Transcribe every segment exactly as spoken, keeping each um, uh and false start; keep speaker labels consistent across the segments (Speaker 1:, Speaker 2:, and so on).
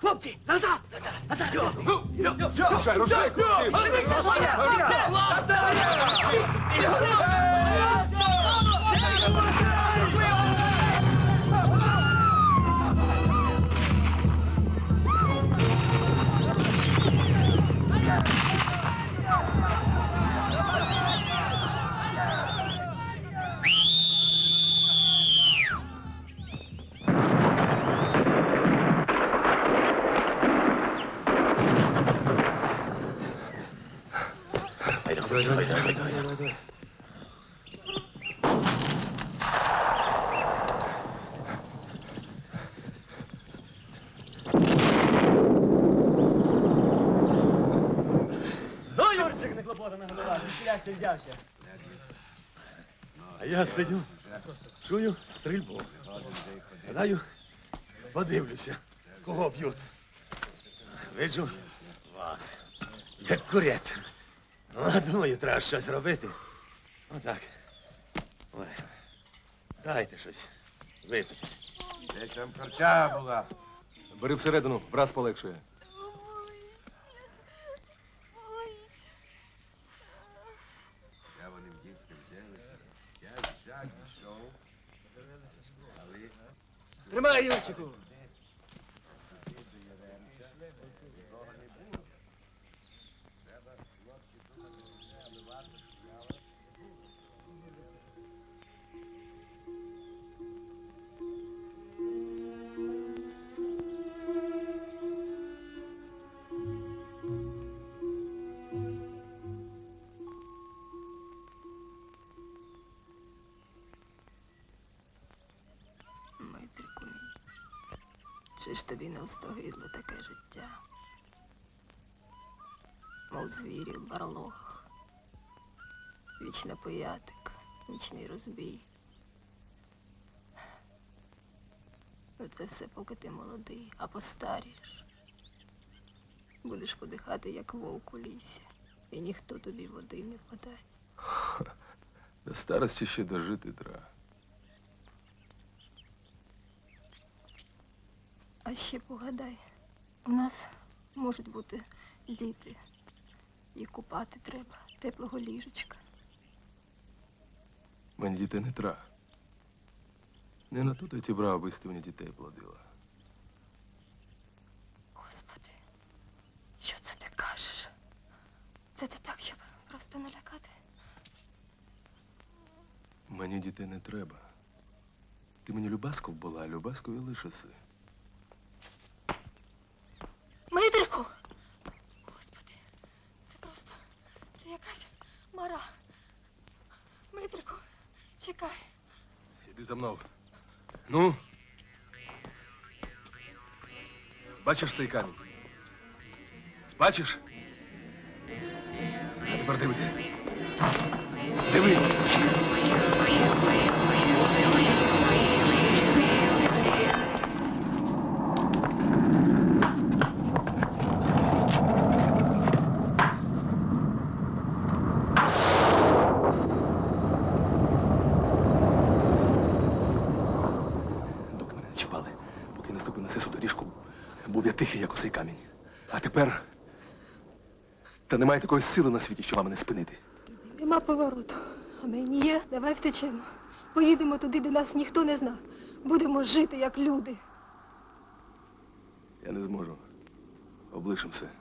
Speaker 1: Хлопці, назад! Назад! Назад!
Speaker 2: Рушай, рушай, Костим!
Speaker 3: Давай, давай, давай, давай, давай, давай.
Speaker 1: Ну, Юрчик, не клопота на голова, звідкіля ж ти взявся?
Speaker 3: А я сидю, чую стрільбу. Гадаю, подивлюся, кого б'ють. Виджу вас, як курять. Ну, а думаю, треба щось робити. Отак. Ой, дайте щось випити.
Speaker 4: Десь там харча була.
Speaker 2: Бери всередину, враз полегшує.
Speaker 4: Я вони в дітки взялися. Я жак пішов. Але...
Speaker 1: Тримай, Юрчику!
Speaker 5: Митрику мій, чи ж тобі не остогидло таке життя? Мов звірі в барлогах, вічна пиятик, нічний розбій. Оце все, поки ти молодий, а постарієш. Будеш подихати, як вовк у лісі, і ніхто тобі води не подасть.
Speaker 2: До старості ще дожити треба.
Speaker 5: А ще погадай, у нас можуть бути діти. Їх купати треба, теплого ліжечка.
Speaker 2: Мені дітей не треба. Не на то я ті брав, аби ти мені дітей плодила.
Speaker 5: Господи, що це ти кажеш? Це ти так, щоб просто налякати?
Speaker 2: Мені дітей не треба. Ти мені Любасков була, а Любаскові лишиси.
Speaker 5: Митрику! Господи, це просто, це якась мара. Митрику, чекай.
Speaker 2: Іди за мною. Ну? Бачиш цей камінь? Бачиш? А тепер дивись. Диви. Був я тихий, як осей камінь. А тепер... Та немає такої сили на світі, що вам мене спинити.
Speaker 5: Нема повороту. А мені є. Давай втечемо. Поїдемо туди, де нас ніхто не зна. Будемо жити, як люди.
Speaker 2: Я не зможу. Облишим все.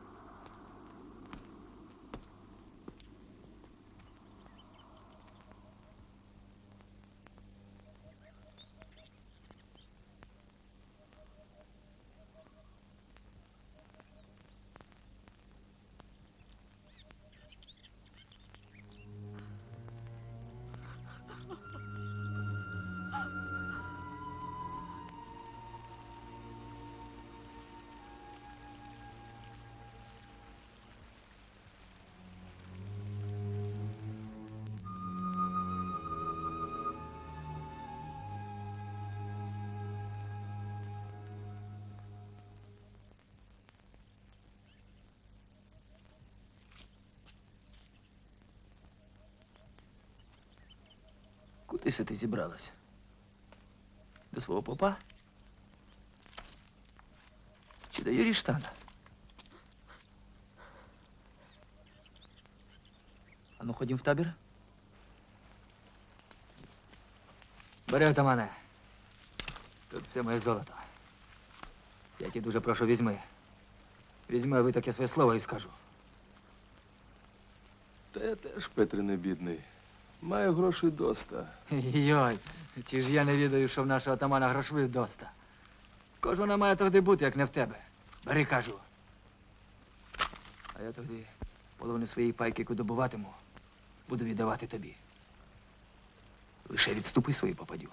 Speaker 1: Куди це ти зібралась? До свого попа? Чи Дядя Юрій Штан. А ну, ходім в табір. Бери, отамане. Тут все моє золото. Я тебе дуже прошу, візьми. Візьми, а ви таке своє слово і скажу.
Speaker 2: Та я теж, Петре, не бідний. Маю грошей доста.
Speaker 1: Йой, чи ж я не відаю, що в нашого отамана грошових доста. Кожна має тоді бути, як не в тебе. Бери, кажу. А я тоді половину своєї пайки, яку добуватиму, буду віддавати тобі. Лише відступи свої попадю.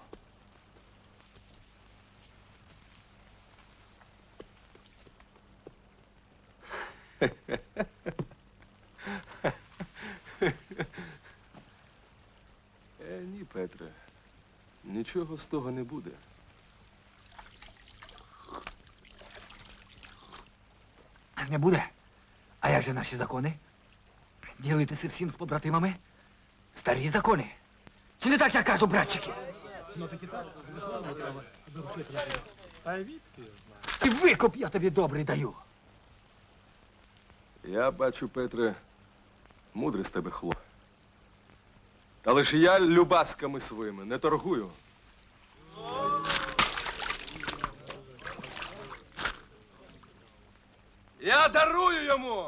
Speaker 2: Е, ні, Петре. Нічого з того не буде.
Speaker 1: Не буде? А як же наші закони? Ділитися всім з побратимами? Старі закони. Чи не так я кажу, братчики? І викуп я тобі добрий даю.
Speaker 2: Я бачу, Петре, мудрий з тебе хлоп. Та лише я любасками своїми не торгую. Я дарую йому!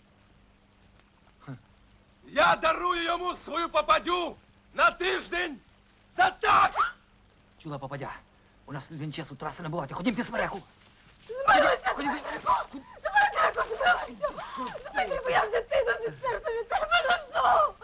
Speaker 2: Я дарую йому свою попадю на тиждень за так!
Speaker 1: Чула, попадя, у нас тиждень часу траси не бувати. Ходім під смереку.
Speaker 6: Зберуся!
Speaker 1: Ходім.
Speaker 6: Давай дереко збилася! Петрику, я вже ти дуже серце від тебе ношу!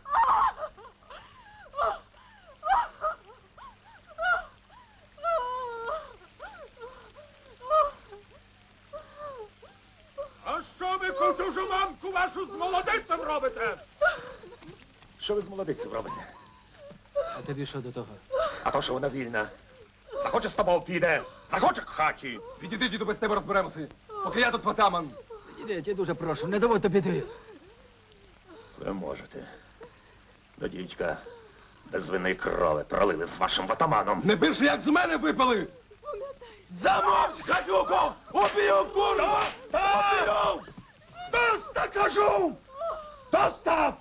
Speaker 3: А що ви кучужу мамку вашу з молодицем робите? Що ви з молодицем робите?
Speaker 1: А тобі що до того?
Speaker 3: А то, що вона вільна. Захоче з тобою піде, захоче к хаті.
Speaker 2: Підійди, діду, без тебе розберемося, поки я тут ватаман.
Speaker 1: Іди, я тебе дуже прошу, не доводь до біди.
Speaker 3: Це можете. До дідька без вини крови пролили з вашим ватаманом.
Speaker 2: Не більше, як з мене випили! Замовч, гадюко! Уб'ю, курва!
Speaker 3: Доста! Доста, кажу! Доста!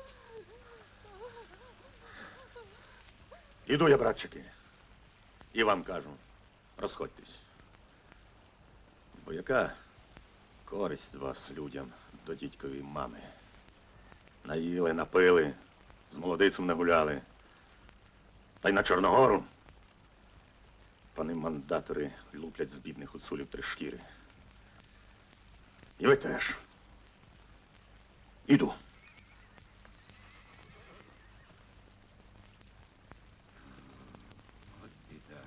Speaker 3: Іду я, братчики. І вам кажу, розходьтесь. Бо яка користь з вас, людям, до дідькової мами? Наїли, напили, з молодицем нагуляли. Та й на Чорногору пани мандатори луплять з бідних гуцулів три шкіри. І ви теж. Іду.
Speaker 4: От біда.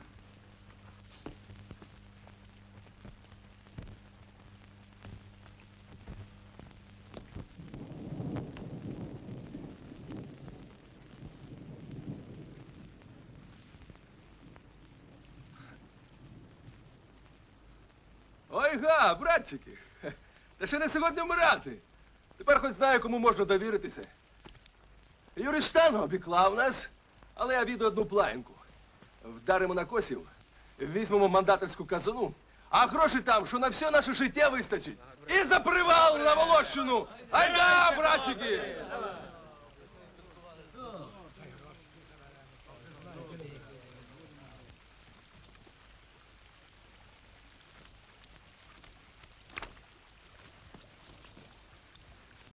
Speaker 2: Ой га, братчики, та ще не сьогодні вмирати. Тепер хоч знаю, кому можна довіритися. Юрій Штан обіклав нас, але я віду одну плаєнку. Вдаримо на косів, візьмемо мандаторську казану, а гроші там, що на все наше життя вистачить. І за привал на Волощину! Айда, братчики!